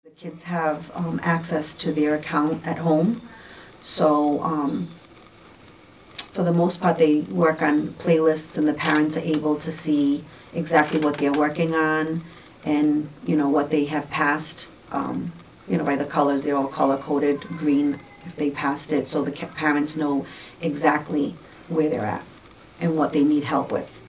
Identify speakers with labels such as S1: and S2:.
S1: The kids have access to their account at home, so for the most part they work on playlists and the parents are able to see exactly what they're working on and what they have passed. By the colors, they're all color coded, green if they passed it, so the parents know exactly where they're at and what they need help with.